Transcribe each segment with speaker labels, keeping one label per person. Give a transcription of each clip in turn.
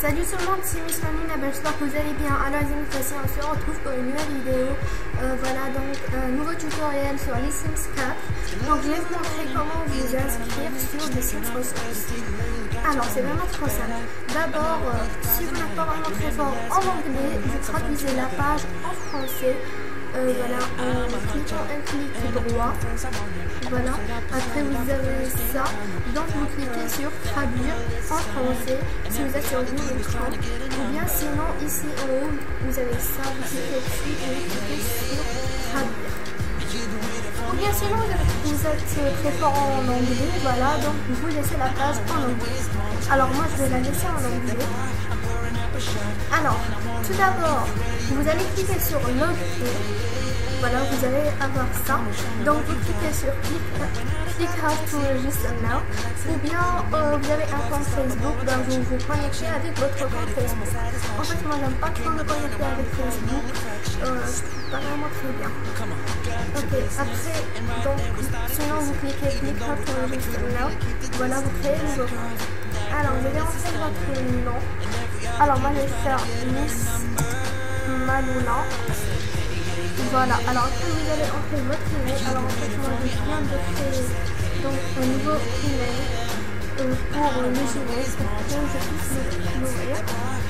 Speaker 1: Salut tout le monde, c'est Miss Mamine, j'espère que vous allez bien. Alors les amis, on se retrouve pour une nouvelle vidéo. Voilà donc un nouveau tutoriel sur les Sims 4. Donc je vais vous montrer comment vous inscrire sur les Sims Ressources. Alors c'est vraiment trop simple. D'abord, si vous n'êtes pas vraiment très fort en anglais, vous traduisez la page en français. Voilà, en cliquant un clic droit. Voilà, après vous avez ça, donc vous cliquez sur traduire en français si vous êtes sur une écran, ou bien sinon ici en haut vous avez ça, vous cliquez dessus et vous cliquez sur traduire, ou bien sinon vous êtes très fort en anglais, voilà, donc vous laissez la page en anglais. Alors moi je vais la laisser en anglais. Alors tout d'abord vous allez cliquer sur login. Voilà, vous allez avoir ça. Donc vous cliquez sur click how to register now. Ou bien vous avez un compte Facebook, donc vous vous connectez avec votre compte Facebook. En fait, moi j'aime pas trop me connecter avec Facebook. Je trouve pas vraiment très bien. Ok, après, donc sinon vous cliquez click how to register now. Voilà, vous créez le nouveau compte. Alors je vais entrer votre nom. Alors moi je vais faire Miss Maluna. Voilà, alors après vous allez entrer votre email. Alors en fait moi je viens de créer donc un nouveau email pour le Gmail pour que je puisse l'ouvrir.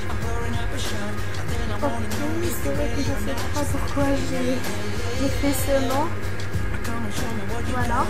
Speaker 1: Ok, c'est vrai que je sais pas pourquoi j'ai fait ce nom. Voilà.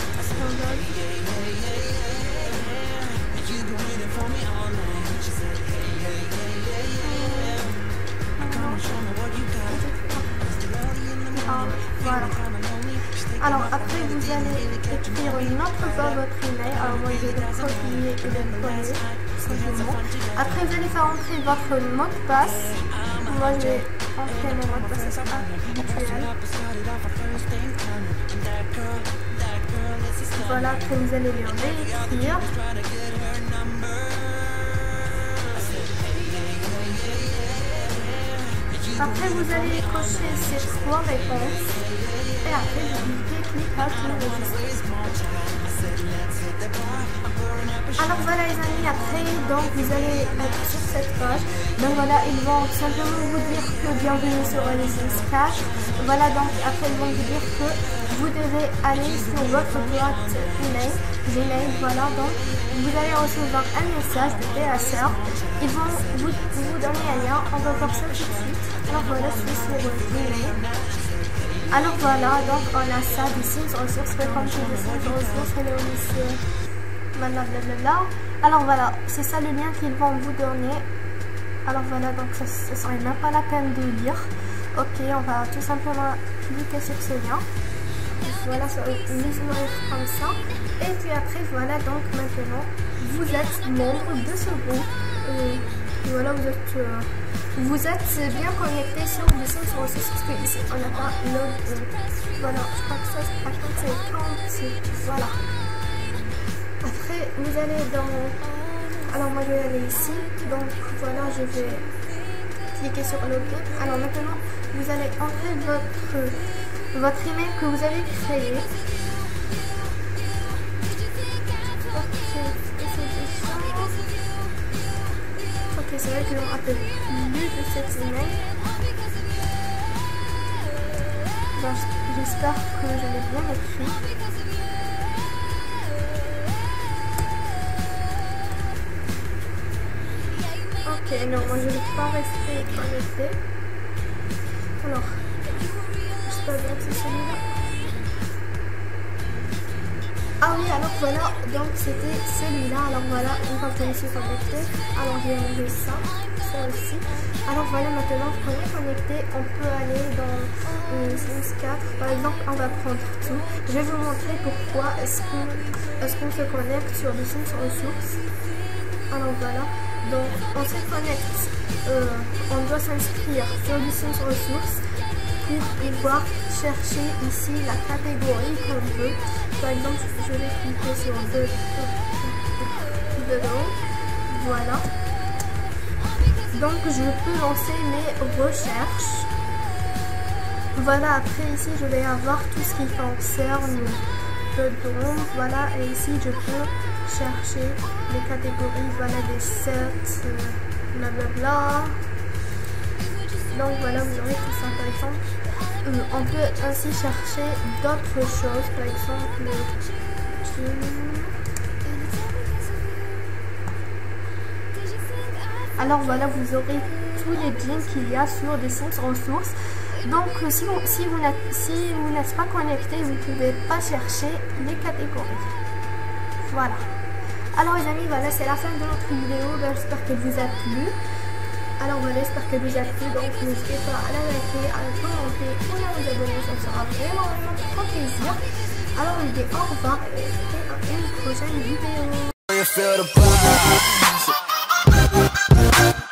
Speaker 1: Voilà. Alors après vous allez écrire une autre fois votre email. Alors moi je vais le copier et le coller simplement. Après vous allez faire entrer votre mot de passe. Moi je vais entrer mon mot de passe habituel. Voilà, après vous allez le réécrire. Après vous allez cocher ces trois réponses et après vous cliquez click how to register. Alors voilà les amis, après donc vous allez être sur cette page. Donc voilà, ils vont simplement vous dire que bienvenue sur les Sims 4. Voilà, donc après ils vont vous dire que vous devez aller sur votre boîte email, Gmail. Voilà, donc vous allez recevoir un message de PHR. Ils vont vous donner un lien. On va voir ça tout de suite. Alors voilà, je suis sur Gmail. Alors voilà, donc on a ça, des Sims Ressources, welcome to the Sims Ressources, hello monsieur, blablabla. Alors voilà, c'est ça le lien qu'ils vont vous donner. Alors voilà, donc ça serait même pas la peine de lire. Ok, on va tout simplement cliquer sur ce lien. Voilà, ça va s'ouvrir comme ça. Et puis après, voilà, donc maintenant, vous êtes membre de ce groupe. Voilà, vous êtes bien connecté sur le Sims Ressources parce que ici, on n'a pas login. Voilà, je crois que ça, par contre, c'est 30. Voilà. Après, vous allez dans... Alors, moi, je vais aller ici. Donc, voilà, je vais cliquer sur login. Alors, maintenant, vous allez entrer votre email que vous avez créé. Ok, c'est vrai que je ne me rappelle plus de cet email. J'espère que je l'ai bien écrit. Ok, non, moi je ne vais pas rester connecté. Alors, j'espère bien que c'est celui-là. Ah oui, alors voilà, donc c'était celui-là. Alors voilà, une fois que je suis connecté, alors je vais enlever ça aussi. Alors voilà, maintenant qu'on est connecté, on peut aller dans Sims 4. Par exemple, on va prendre tout. Je vais vous montrer pourquoi est-ce qu'on se connecte sur les Sims Ressources. Alors voilà, donc on se connecte, on doit s'inscrire sur les Sims Ressources pour pouvoir chercher ici la catégorie qu'on veut. Par exemple, je vais cliquer sur dedans. Voilà. Donc, je peux lancer mes recherches. Voilà, après ici, je vais avoir tout ce qui concerne dedans. Voilà, et ici, je peux chercher les catégories. Voilà, des sets, blablabla. Donc voilà, vous aurez tout ça. Par exemple, on peut ainsi chercher d'autres choses. Par exemple, alors voilà, vous aurez tous les jeans qu'il y a sur des Sims ressources. Donc si vous n'êtes pas connecté, vous ne pouvez pas chercher les catégories. Voilà. Alors les amis, voilà, c'est la fin de notre vidéo. J'espère qu'elle vous a plu. Alors voilà, j'espère qu'elle vous a plu. Donc n'hésitez pas à la liker, à la commenter ou à vous abonner. Ça me fera vraiment trop plaisir. Alors on dit au revoir et à une prochaine vidéo.